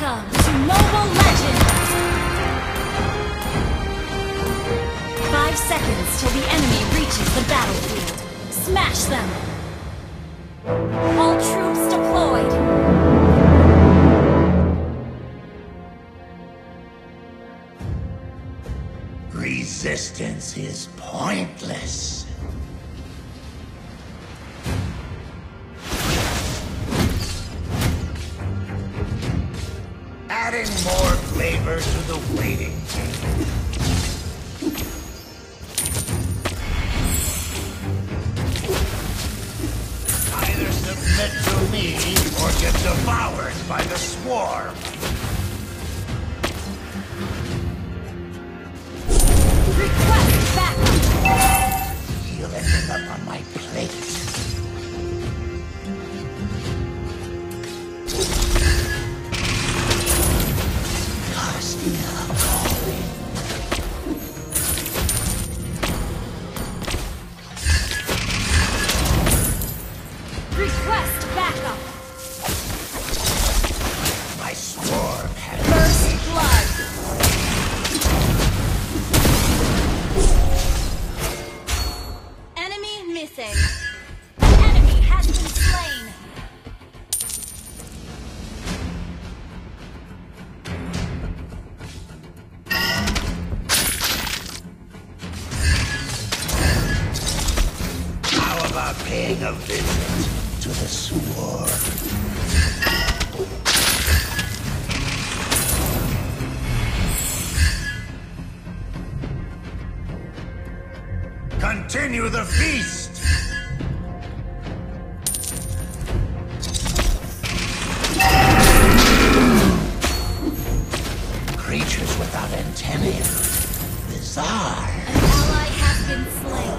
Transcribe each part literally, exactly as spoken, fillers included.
Welcome to Mobile Legends! Five seconds till the enemy reaches the battlefield. Smash them! All troops deployed! Resistance is pointless. Adding more flavor to the waiting game. Either submit to me or get devoured by the swarm. Request backup! You'll end up on my plate. Request backup! My swarm has First blood! Enemy missing. An enemy has been slain. How about paying a visit to the swarm? Continue the feast! Creatures without antennae. Bizarre. An ally has been slain.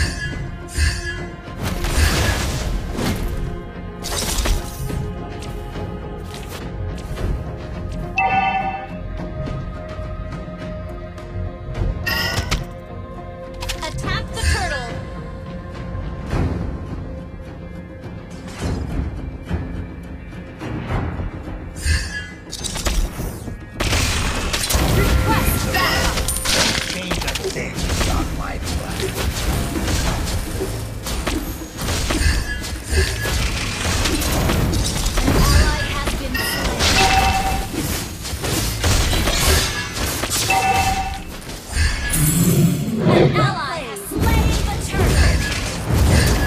Attack the turtle! Request backup! Don't change a thing on my plan. An ally has been slain. An ally has slain the turtle.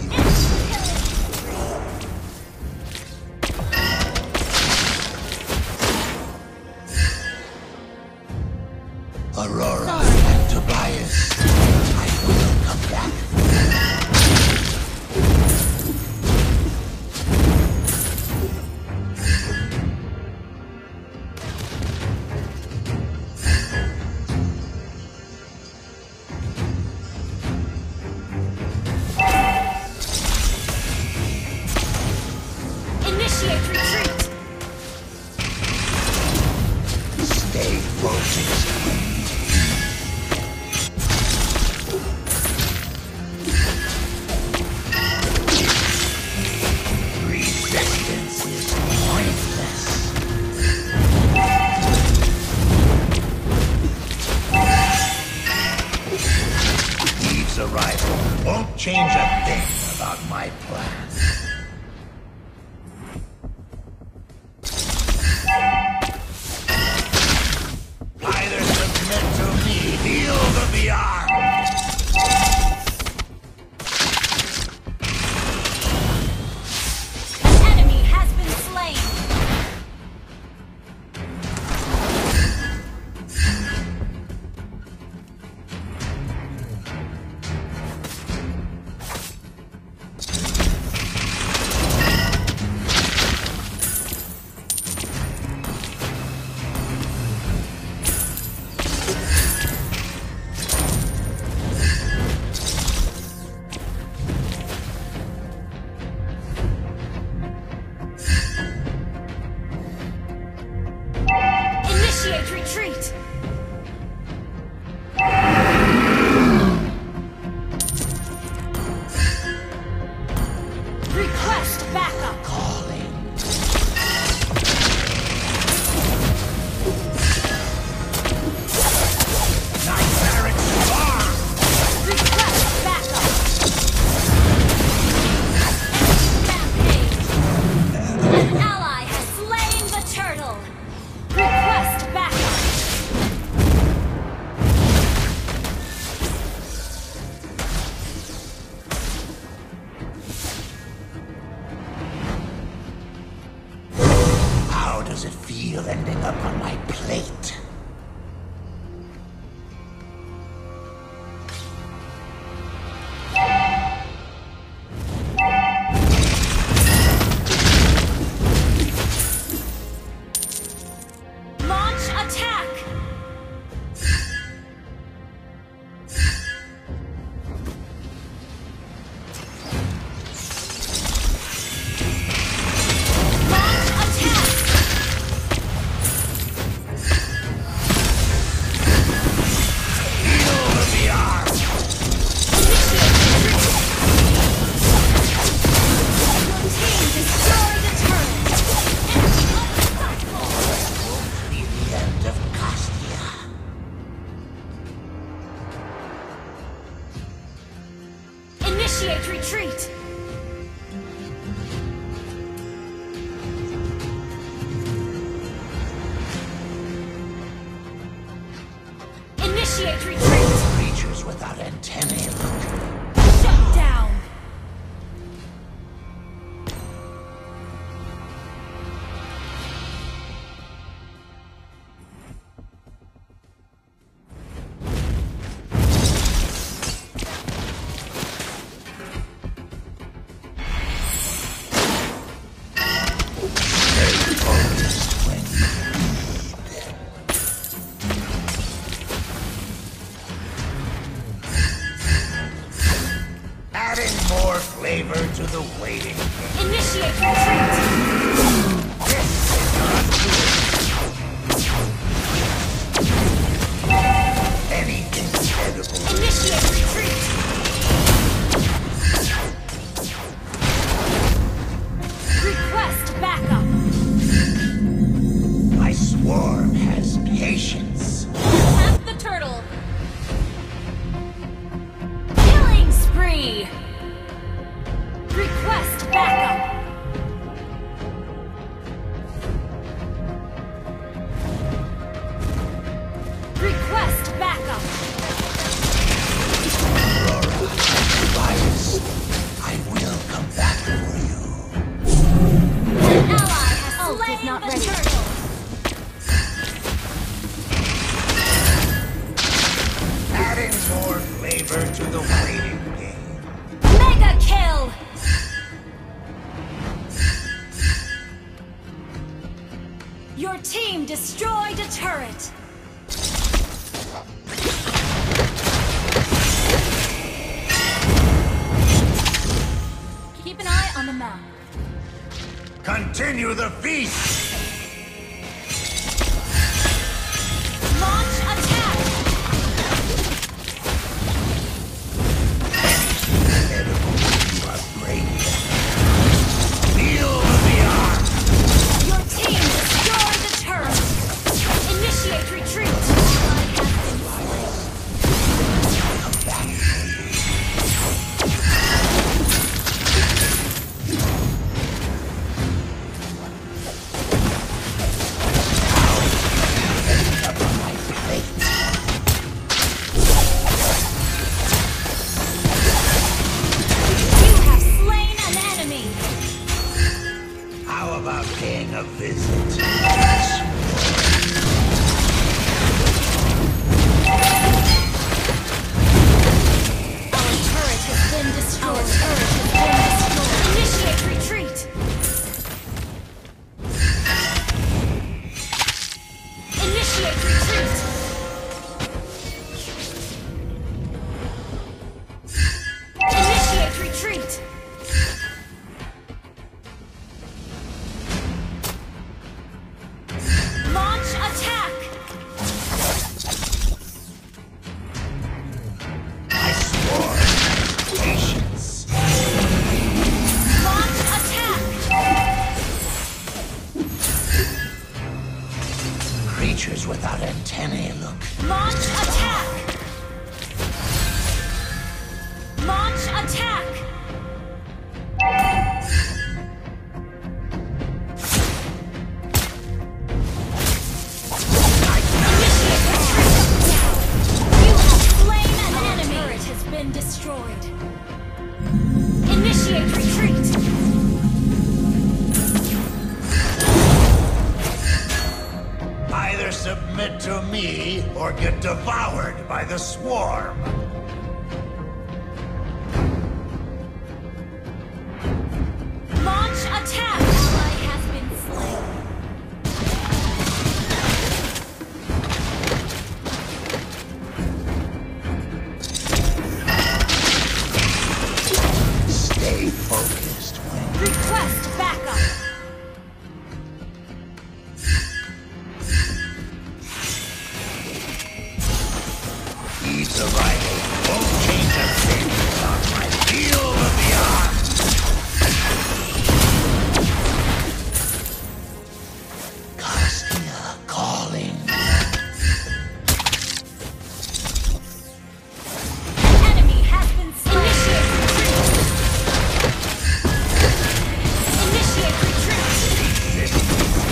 Aurora Sorry. and Tobias, I will come back. Initiate retreat! Stay focused. Resistance is pointless. Eve's arrival won't change a thing about my plan. Either submit to me, feel the beyond. An enemy has been slain. Initiate retreat! Request backup! Calling. on my plate. Initiate retreat! Initiate retreat! Creatures without antennae look. Shut down! More flavor to the waiting. Initiate retreat! This is not good. Anything edible. Initiate retreat! Request backup! My swarm has patience. Attack the turtle! Killing spree! Request backup! Request backup! Aurora, Virus, I will come back for you. An ally has slain not the ready. turtle! Adding more flavor to the waiting game. Mega kill! Your team destroyed a turret! Keep an eye on the map. Continue the feast! Launch attack! Edible, you are brave. Feel the arm! Your team destroyed the turret! Initiate retreat! Come back. Up on my plate. You have slain an enemy! How about paying a visit? Our turret has been destroyed. Our turret has been destroyed. Initiate retreat! Initiate retreat! Initiate retreat! Launch attack! I swore patience. Launch attack! Creatures without antennae look. Launch attack! Launch attack! Initiate retreat! You have slain an enemy! Our turret has been destroyed. Initiate retreat! I Either submit to me or get devoured by the swarm. Launch attack! Ally has been slain. Stay focused when Request backup! he's arriving. Won't change a thing on my field of beyond. Costia calling. Enemy has been slain. Initiate retreat! Initiate retreat!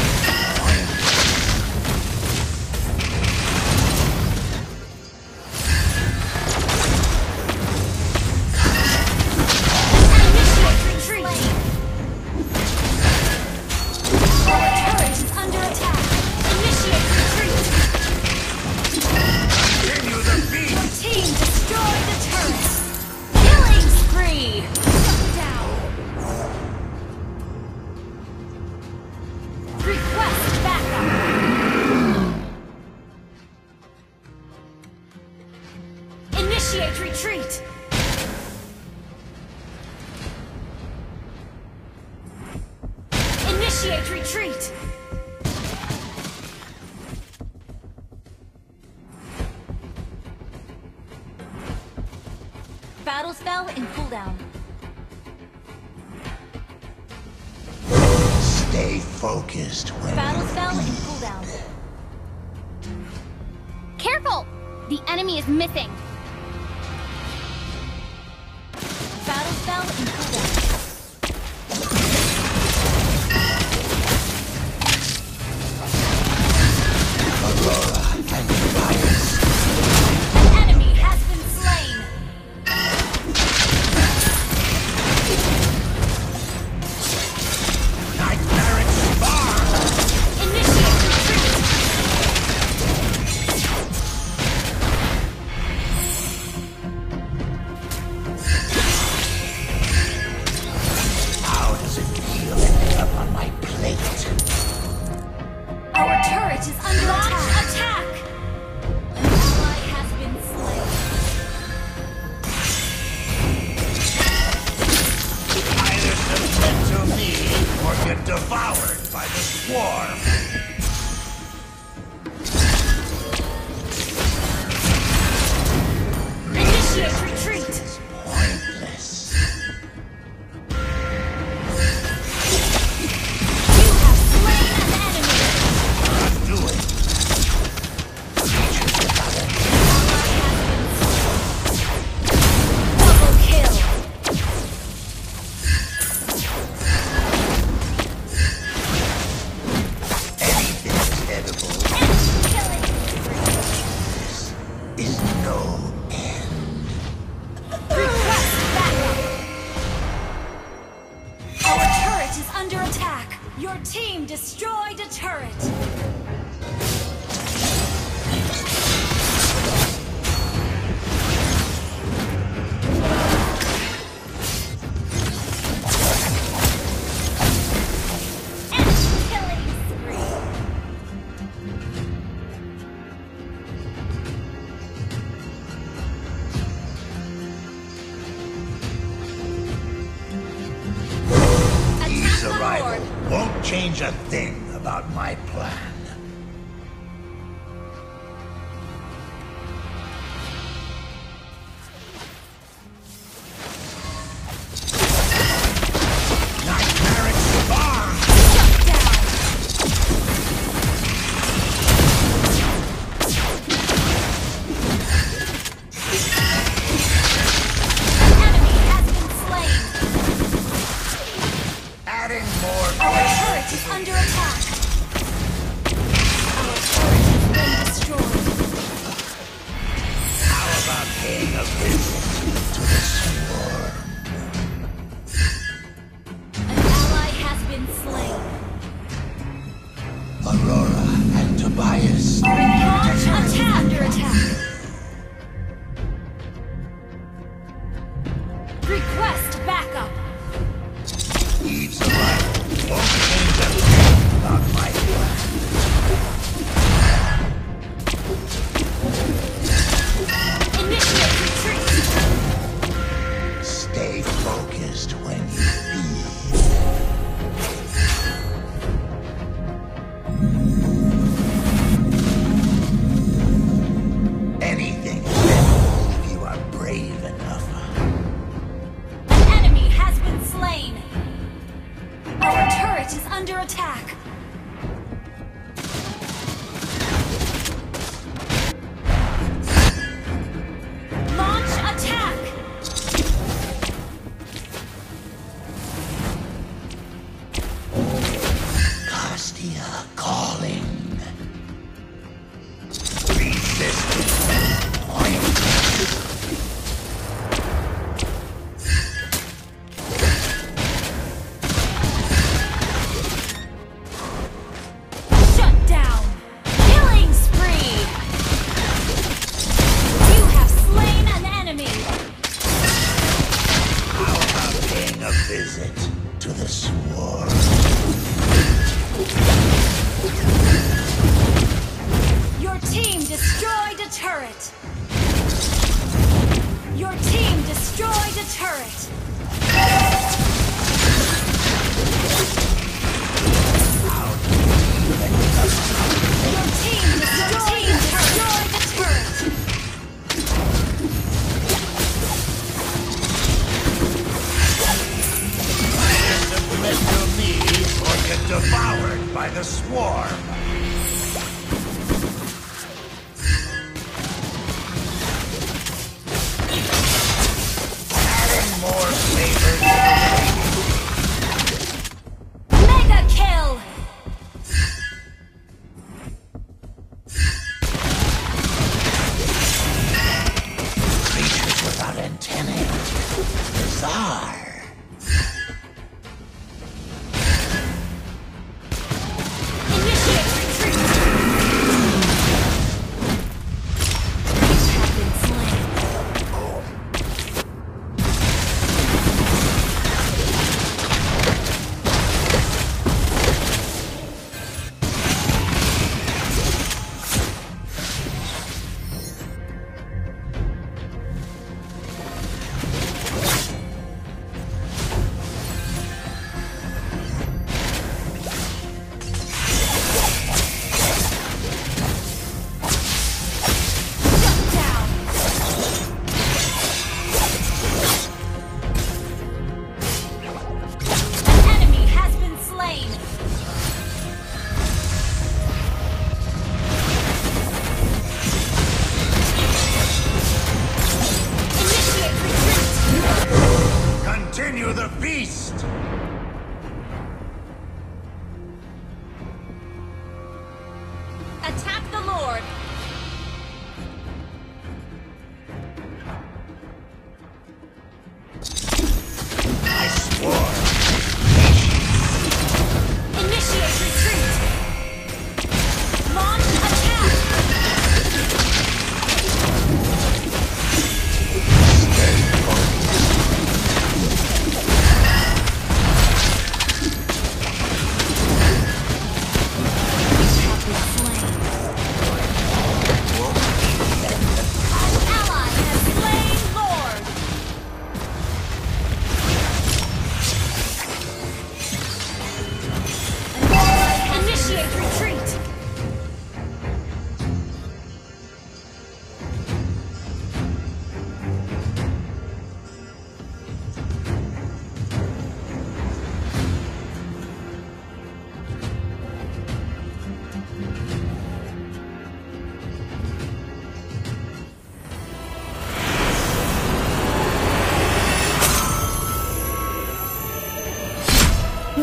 Initiate retreat! Our turret is under attack. Initiate retreat! Continue the beat. Your team destroyed the turret! Killing spree! Shut down! Request backup! Initiate retreat! Initiate retreat! Battle spell in cooldown. Stay focused when Battle spell in cooldown. Careful! The enemy is missing. Battle spell in cooldown. Aurora and Defiance. An enemy has been slain. Nightmaric Spar. Initiate retreat. How does it feel ending up on my plate? Our turret is under attack. attack. An ally has been slain. Either submit to me or get devoured by the swarm. Initiate retreat. It's pointless. You have slain an enemy. Not do it. Creatures without a Double kill. anything is edible. Enemy killing. This is no end. Request backup. Our turret is under attack. Your team destroyed a turret. Enemy killing spree. His Attack the arrival Lord. won't change a thing about my plan. Nightmaric Spar. Shut down. Enemy has been slain. Adding more Our turret is under attack.